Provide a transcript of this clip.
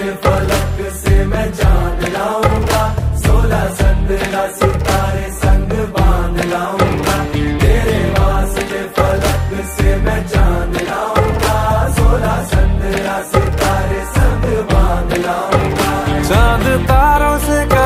फलक से मैं जान लाऊंगा, 16 15 सितारे